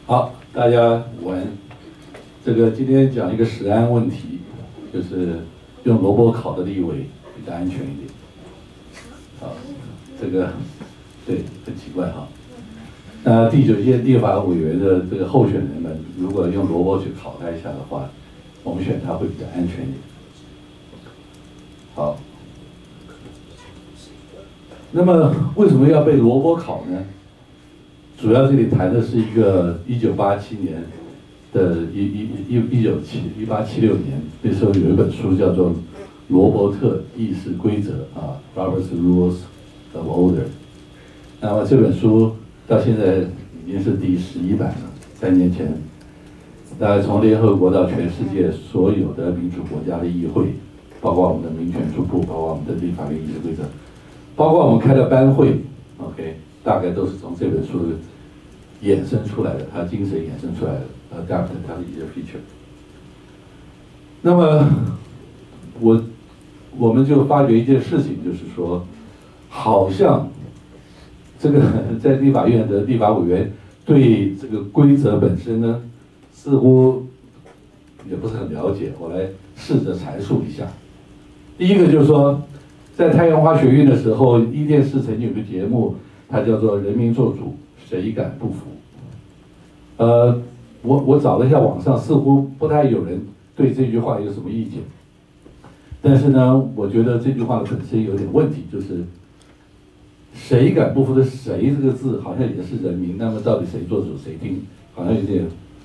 好，大家午安。这个今天讲一个食安问题，就是用萝卜烤的立委比较安全一点。好，这个对很奇怪哈。那第9届立法委员的这个候选人们，如果用萝卜去烤他一下的话，我们选他会比较安全一点。好，那么为什么要被萝卜烤呢？主要这里谈的是一个1987年的1876年，那时候有一本书叫做《罗伯特议事规则》啊 ，Robert's Rules of Order。那么这本书到现在已经是第11版了，3年前，大概从联合国到全世界所有的民主国家的议会，包括我们的民权处部，包括我们的立法院议事规则，包括我们开的班会 ，OK， 大概都是从这本书衍生出来的，它精神衍生出来的，adapt它的一些 feature。那么我们就发觉一件事情，就是说，好像这个在立法院的立法委员对这个规则本身呢，似乎也不是很了解。我来试着阐述一下。第一个就是说，在太阳花学运的时候，伊电视曾经有个节目，它叫做《人民做主，谁敢不服》。我找了一下网上，似乎不太有人对这句话有什么意见。但是呢，我觉得这句话的本身有点问题，就是谁敢不服的"谁"这个字好像也是人民，那么到底谁做主谁听，好像有点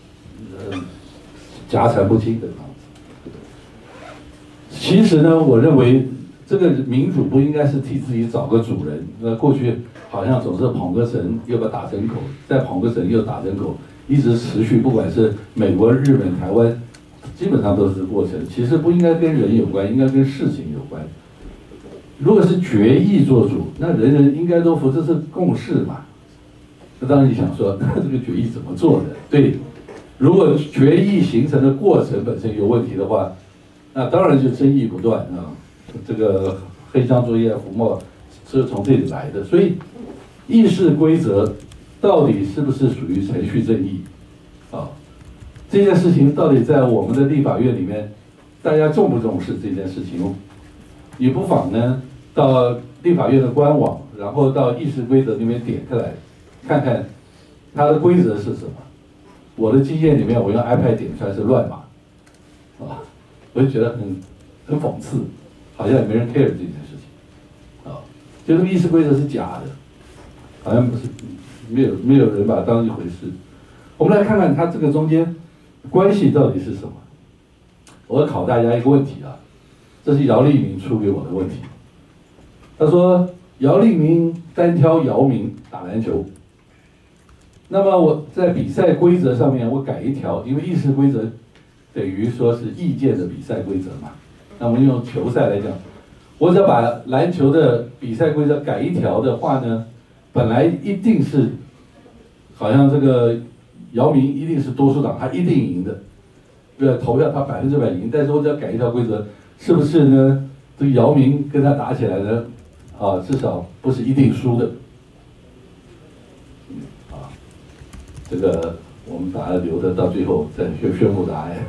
夹缠不清的样子。其实呢，我认为这个民主不应该是替自己找个主人。那过去好像总是捧个神，又把打成狗，再捧个神又打成狗，一直持续，不管是美国、日本、台湾，基本上都是过程。其实不应该跟人有关，应该跟事情有关。如果是决议做主，那人人应该都服，这是共识嘛。那当然你想说，那这个决议怎么做的？对，如果决议形成的过程本身有问题的话，那当然就争议不断啊。这个黑箱作业、浮沫是从这里来的，所以议事规则到底是不是属于程序正义？啊，这件事情到底在我们的立法院里面，大家重不重视这件事情？你不妨呢到立法院的官网，然后到议事规则里面点开来，看看它的规则是什么。我的经验里面，我用 iPad 点出来是乱码，啊，我就觉得很讽刺。好像也没人 care 这件事情，啊，就这个议事规则是假的，好像不是没有人把它当一回事。我们来看看它这个中间关系到底是什么。我要考大家一个问题啊，这是姚立明出给我的问题。他说姚立明单挑姚明打篮球，那么我在比赛规则上面我改一条，因为议事规则等于说是意见的比赛规则嘛。那我们用球赛来讲，我只要把篮球的比赛规则改一条的话呢，本来一定是，好像这个姚明一定是多数党，他一定赢的，投票他100%赢。但是我只要改一条规则，是不是呢？这个姚明跟他打起来呢，啊，至少不是一定输的，啊，这个我们把它留着到最后再宣布答案。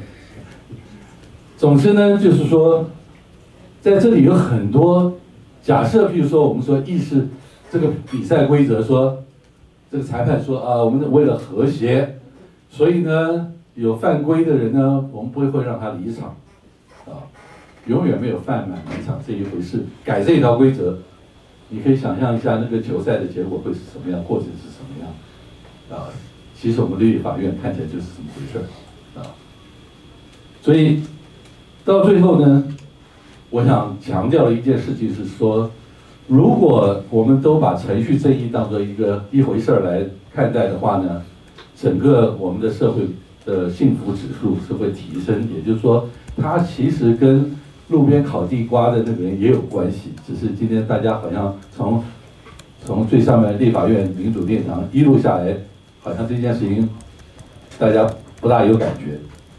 总之呢，就是说，在这里有很多假设，譬如说，我们说议事这个比赛规则说，这个裁判说啊，我们为了和谐，所以呢，有犯规的人呢，我们不会让他离场，啊，永远没有犯满离场这一回事。改这一条规则，你可以想象一下那个球赛的结果会是什么样，过程是什么样，啊，其实我们立法院看起来就是这么回事啊，所以。到最后呢，我想强调的一件事情是说，如果我们都把程序正义当作一回事来看待的话呢，整个我们的社会的幸福指数是会提升。也就是说，它其实跟路边烤地瓜的那个人也有关系，只是今天大家好像从最上面立法院民主殿堂一路下来，好像这件事情大家不大有感觉。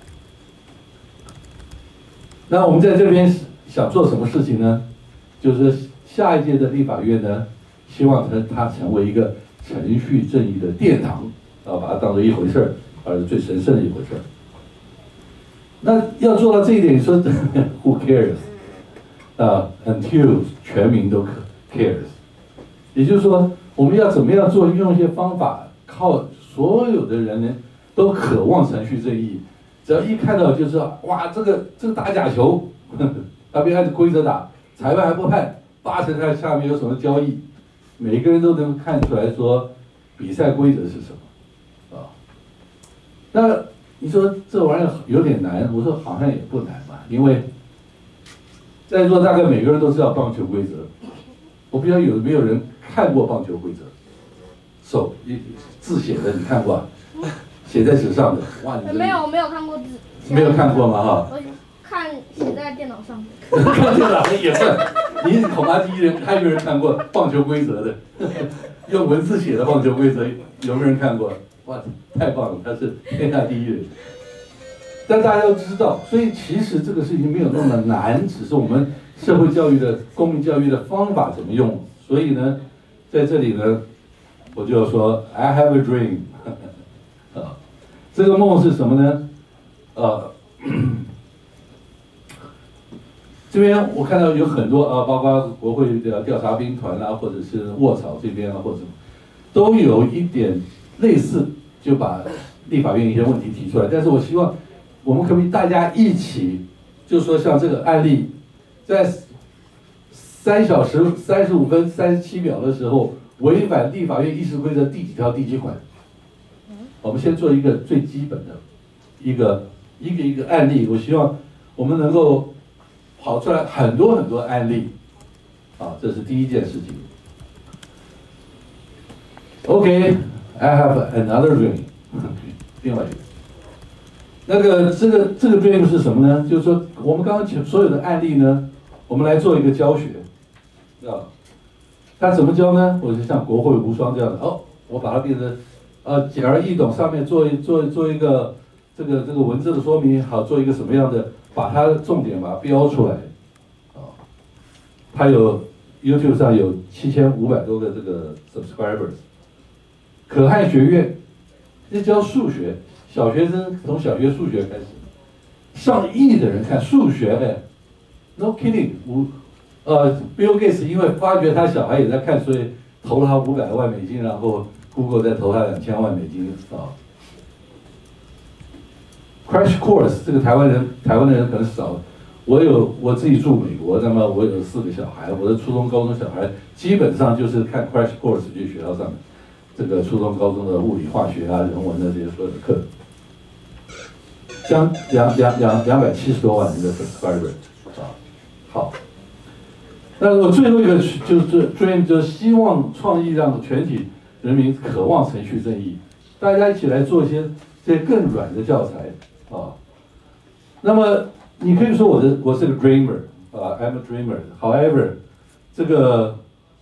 那我们在这边想做什么事情呢？就是下一届的立法院呢，希望它成为一个程序正义的殿堂， 把它当做一回事儿，而是最神圣的一回事儿。那要做到这一点，你说 who cares？ until 全民都 cares， 也就是说，我们要怎么样做，用一些方法，靠所有的人呢都渴望程序正义，只要一看到就是哇，这个打假球，他别按着规则打，裁判还不判，80台下面有什么交易，每个人都能看出来说比赛规则是什么，那你说这玩意儿有点难，我说好像也不难嘛，因为在座大概每个人都知道棒球规则，我不知道有没有人看过棒球规则，手字写的你看过啊？写在纸上的，哇！你没有看过字。 没有看过吗？哈。 我看写在电脑上的。看电脑的也算，你恐怕第一人，还有没有人看过棒球规则的？用文字写的棒球规则，有没有人看过？哇，太棒了，他是天下第一人。但大家都知道，所以其实这个事情没有那么难，只是我们社会教育的公民教育的方法怎么用。所以呢，在这里呢，我就要说 I have a dream 这个梦是什么呢？这边我看到有很多包括国会的调查兵团啊，或者是卧槽这边啊，或者都有一点类似，就把立法院一些问题提出来。但是我希望我们可不可以大家一起，就说像这个案例，在3小时35分37秒的时候，违反立法院议事规则第几条第几款？我们先做一个最基本的一个案例，我希望我们能够跑出来很多案例，这是第一件事情。OK, I have another dream 另外一个，那个这个 dream 是什么呢？就是说我们刚刚所有的案例呢，我们来做一个教学，它怎么教呢？我就像国会无双这样的，我把它变成简而易懂，上面做一个这个文字的说明，好，做一个什么样的，把它的重点把它标出来，它有 YouTube 上有7500多个这个 subscribers， 可汗学院，这教数学，小学生从小学数学开始，上亿的人看数学，no kidding， Bill Gates 因为发觉他小孩也在看，所以投了他500万美金，然后 Google 再投他2000万美金Crash Course 这个台湾的人可能少，我自己住美国，那么我有4个小孩，我的初中高中小孩基本上就是看 Crash Course 去学校上这个初中高中的物理化学啊人文的这些所有的课，将270多万人的 subscriber 好。那我最后一个就是 dream， 就是希望创意让全体人民渴望程序正义，大家一起来做一些这些更软的教材那么你可以说我是个 dreamer I'm a dreamer。However， 这个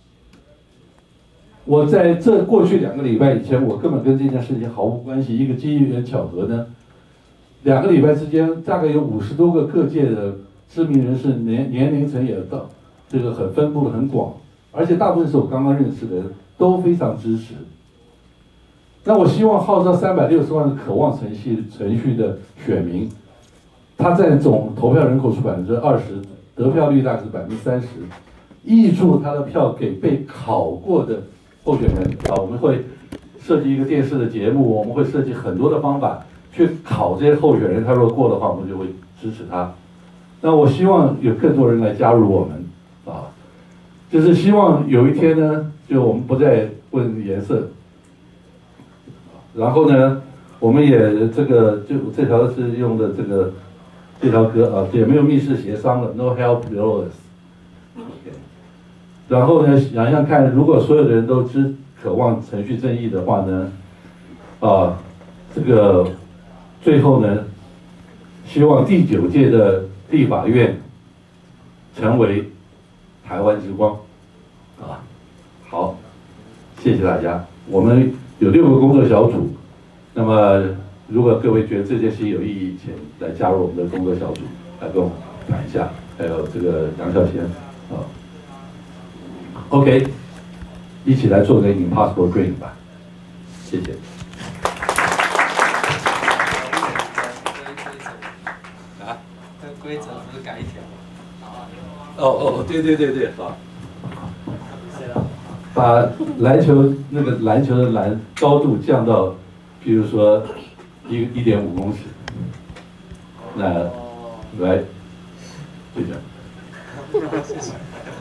我在过去2个礼拜以前，我根本跟这件事情毫无关系。一个机缘巧合呢，2个礼拜之间，大概有50多个各界的知名人士，年龄层也到。这个分布很广，而且大部分是我刚刚认识的人，都非常支持。那我希望号召360万的渴望程序的选民，他占总投票人口是20%，得票率大概是30%，挹注他的票给被考过的候选人我们会设计一个电视的节目，我们会设计很多的方法去考这些候选人，他如果过的话，我们就会支持他。那我希望有更多人来加入我们。就是希望有一天呢，就我们不再问颜色，然后呢，我们也这条是用的这条歌也没有密室协商了 ，No help below us。然后呢，想想看，如果所有的人都渴望程序正义的话呢，这个最后呢，希望第9届的立法院成为台湾之光，好，谢谢大家。我们有6个工作小组，那么如果各位觉得这件事有意义，请来加入我们的工作小组，来跟我们谈一下。还有这个杨孝贤OK， 一起来做个 Impossible Dream 吧，谢谢。 对，好。把篮球那个篮球的篮高度降到，比如说1.5公尺，那来，就这样。